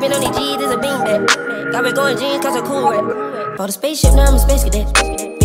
Sipping on these G's, there's a beanbag. Got me going jeans, cause I'm cool, right? Bought a spaceship, now I'm a space cadet.